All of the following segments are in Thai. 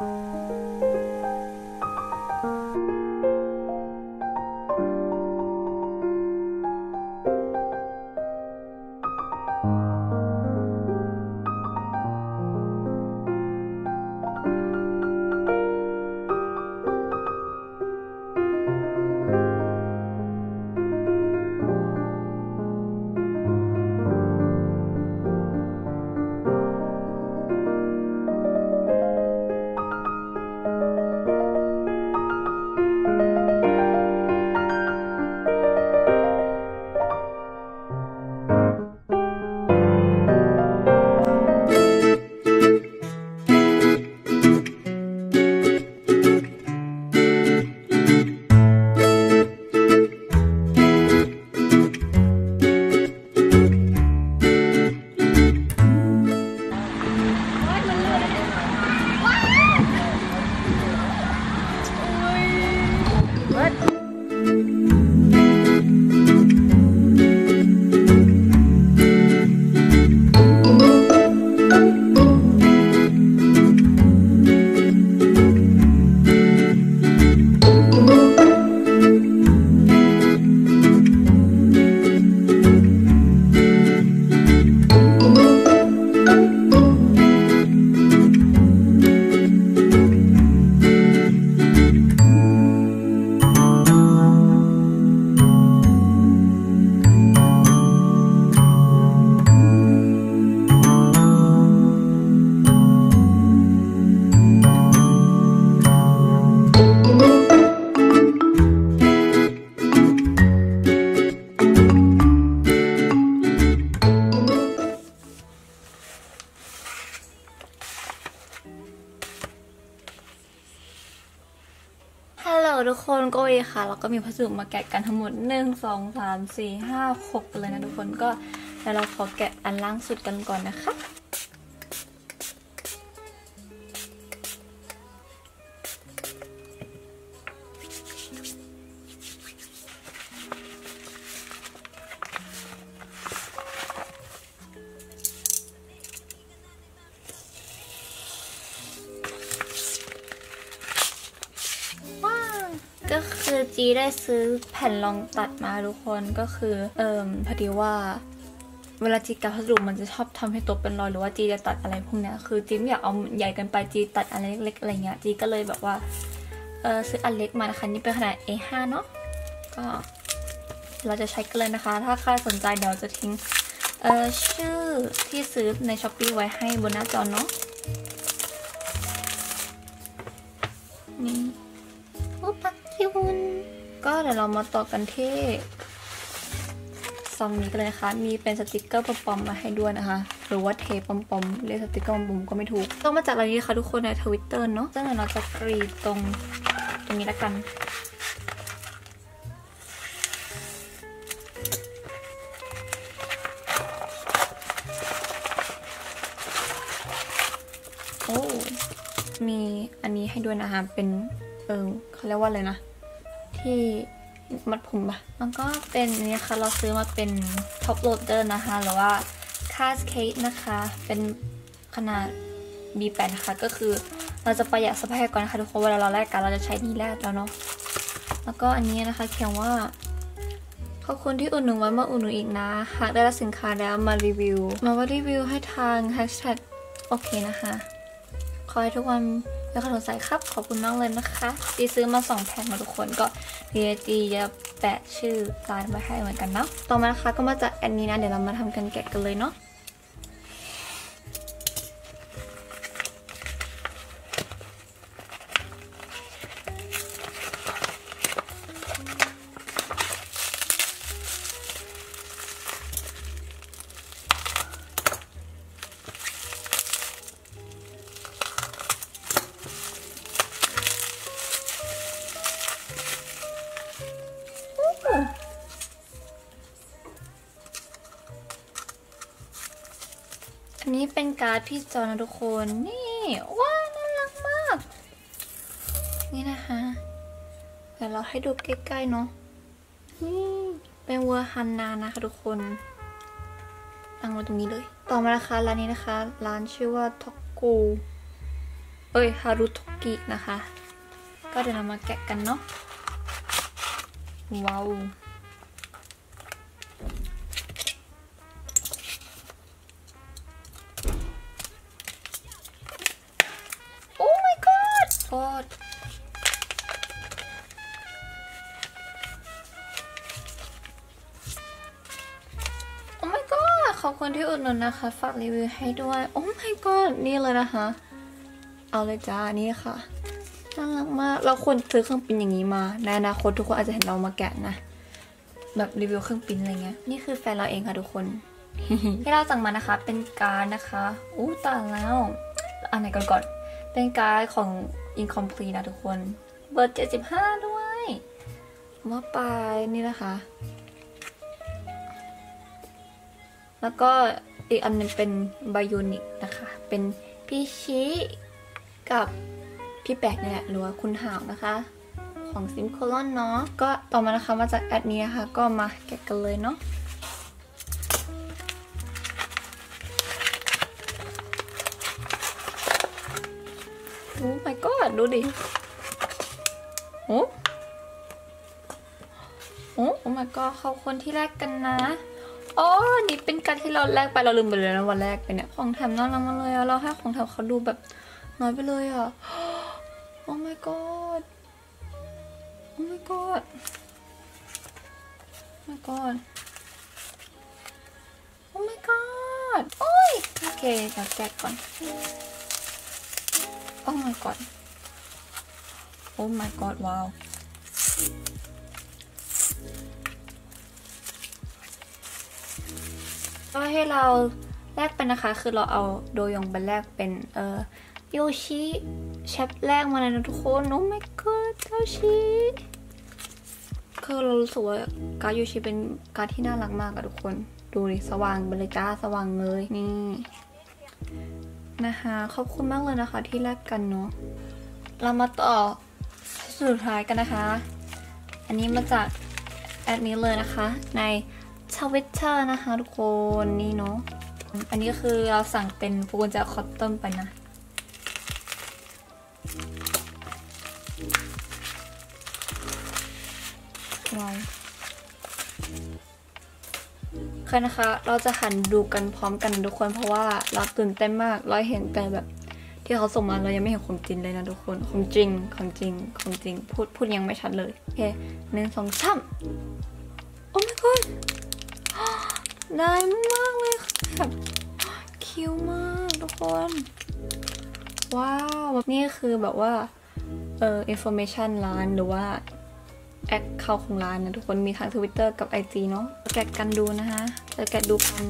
ฮัลโหลทุกคนก็เอค่ะแล้วก็มีพัสดุมาแกะกันทั้งหมด1 2 3 4 5 6เลยนะทุกคนก็เดี๋ยวเราขอแกะอันล่างสุดกันก่อนนะคะก็คือจีได้ซื้อแผ่นรองตัดมาทุกคนก็คือพอดีว่าเวลาจีกับพัสดุมันจะชอบทำให้ตัวเป็นรอยหรือว่าจีจะตัดอะไรพวกเนี้ยคือจีไม่อยากเอาใหญ่เกินไปจีตัดอะไรเล็กๆอะไรเงี้ยจีก็เลยแบบว่าซื้ออันเล็กมานะคะนี่เป็นขนาด A5 เนาะก็เราจะใช้กันเลยนะคะถ้าใครสนใจเดี๋ยวจะทิ้งชื่อที่ซื้อใน Shopee ไว้ให้บนหน้าจอเนาะนี่ปักคิวนก็เดี๋ยวเรามาต่อกันที่ซองนี้กันเลยนะคะมีเป็นสติกเกอร์ปอมๆมาให้ด้วยนะคะหรือว่าเทปปอมๆเรียกสติกเกอร์ปอมๆก็ไม่ถูกต้องมาจากอะไรนี้ค่ะทุกคนใน Twitter เนาะซึ่งเราจะกรีดตรงนี้ละกันโอ้มีอันนี้ให้ด้วยนะคะเป็นเขาเรียกว่าอะไรนะที่มัดผมปะแล้วก็เป็นนี่ค่ะเราซื้อมาเป็นท็อปโหลดเดอร์นะคะหรือว่าคาสเคสนะคะเป็นขนาด B8 นะคะก็คือเราจะประหยัดทรัพยากรนะคะทุกคนเวลาเราแลกกันเราจะใช้นี่แลกแล้วเนาะแล้วก็อันนี้นะคะเขียนว่าขอบคุณที่อุดหนุนไว้มาอุดหนุนอีกนะหากได้รับสินค้าแล้วมารีวิวให้ทางแฮชแท็กโอเคนะคะขอให้ทุกวันแล้วขนมใส่ครับขอบคุณมากเลยนะคะจีซื้อมา2แพ็คมาทุกคนก็เดี๋ยวจีจะแปะชื่อร้านไว้ให้เหมือนกันเนาะต่อมานะคะก็มาจากอันนี้นะเดี๋ยวเรามาทำกันแกะกันเลยเนาะอันนี้เป็นการ์ดพี่จอนะทุกคนนี่ว้าวน่ารักมากนี่นะคะเดี๋ยวเราให้ดูใกล้ๆเนาะนี่เป็นเวอร์ฮันนานะคะทุกคนตั้งไว้ตรงนี้เลยต่อมานะคะร้านนี้นะคะร้านชื่อว่าท็อกกูฮารุโทกินะคะก็เดี๋ยวเรามาแกะกันเนาะว้าวโอ้ my god โทษขอบคุณที่อุดหนุนนะคะฝากรีวิวให้ด้วยโอ้ my god นี่เลยนะคะเอาเลยจ้านี่ค่ะน่ารักมากเราควรซื้อเครื่องปิ้นอย่างนี้มาในอนาคตทุกคนอาจจะเห็นเรามาแกะนะแบบรีวิวเครื่องปิ้นอะไรเงี้ยนี่คือแฟนเราเองค่ะทุกคน ที่เราสั่งมานะคะเป็นการ์ดนะคะอู้ตายแล้วอันไหนก่อนเป็นการ์ดของ Incomplete นะทุกคนเบอร์75ด้วยว่าไปนี่นะคะแล้วก็อีกอันนึงเป็นไบโอนิกนะคะเป็นพี่ชิกับพี่แปกเนี่ยหรือว่าคุณหาวนะคะของซิมโคลอนเนาะก็ต่อมานะคะมาจากแอดนี้นะคะก็มาแกะกันเลยเนาะโอ้ my god ดูดิโอ้ my god เขาคนที่แรกกันนะอ๋อนี่เป็นการที่เราแลกไปเราลืมไปเลยนะวันแรกไปเนี่ยของแถมน่ารักมากเลยอะเราให้ของแถมเขาดูแบบน้อยไปเลยอะโอ้ my god โอ้ my god โอ้ my god โอ้ my god โอ้ยโอเคเดี๋ยวแกะก่อนโอ้ my god โอ้ my god ว้าวก็ให้เราแลกเป็นนะคะคือเราเอาโดยองไปแลกเป็นโยชิแชปแรกมาเลยนะทุกคนโอ้ my god โยชิคือเรารู้สึกว่าการ์ดโยชิเป็นการ์ดที่น่ารักมากอะทุกคนดูดิสว่างไปเลยจ้าสว่างเลยนี่นะคะขอบคุณมากเลยนะคะที่แลกกันเนาะเรามาต่อสุดท้ายกันนะคะอันนี้มาจากแอดนี้เลยนะคะในTwitter นะคะทุกคนนี่เนาะอันนี้คือเราสั่งเป็นพวงกุญแจคอตตอนไปนะว้าวค่ะนะคะเราจะหันดูกันพร้อมกันทุกคนเพราะว่าเราตื่นเต้นมากเราเห็นแต่แบบที่เขาส่งมาเรายังไม่เห็นของจริงเลยนะทุกคนของจริงพูดยังไม่ชัดเลยโอเค1 2 3โอ้ my godได้มากเลยแบบคิ้วมากทุกคนว้าวแบบนี้คือแบบว่าinformation ร้านหรือว่าแอคเคาท์ของร้านนะทุกคนมีทั้ง Twitter กับ IG เนาะแกะกันดูนะคะจะแกะดูกัน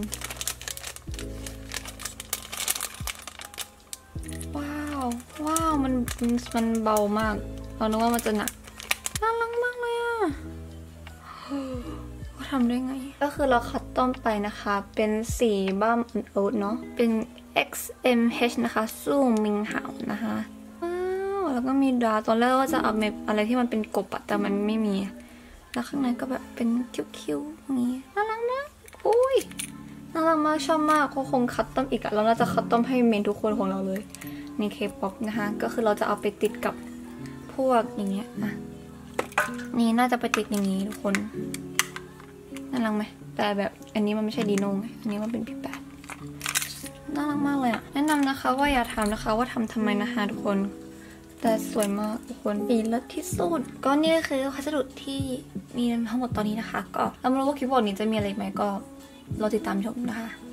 ว้าวมันเบามากเรานึกว่ามันจะหนักน่ารักมากเลยอะทำได้ไงก็คือเราคัดต้อมไปนะคะเป็นสีบ้ามโอ๊ตเนาะเป็น XMH นะคะสู้มิงหาวนะคะว้าวแล้วก็มีดาตอนแรกว่าจะเอาอะไรที่มันเป็นกบอะแต่มันไม่มีแล้วข้างในก็แบบเป็นคิ้วๆอย่างนี้น่ารักนะอุ้ยน่ารักมากชอบมากเขาคงคัดต้อมอีกอะเราน่าจะคัดต้อมให้เมนทุกคนของเราเลยนี่ K-pop นะคะก็คือเราจะเอาไปติดกับพวกอย่างเงี้ยนะนี่น่าจะไปติดอย่างนี้ทุกคนน่ารักไหมแต่แบบอันนี้มันไม่ใช่ดีโน่ไงอันนี้มันเป็นพี่แปดน่ารักมากเลยอะแนะนำนะคะว่าอย่าทำนะคะว่าทำไมนะคะทุกคนแต่สวยมากทุกคนดีเลิศที่สุดก็นี่คือพัสดุที่มีทั้งหมดตอนนี้นะคะก็เราไม่รู้ว่าคลิปบทนี้จะมีอะไรไหมก็รอติดตามชมนะคะ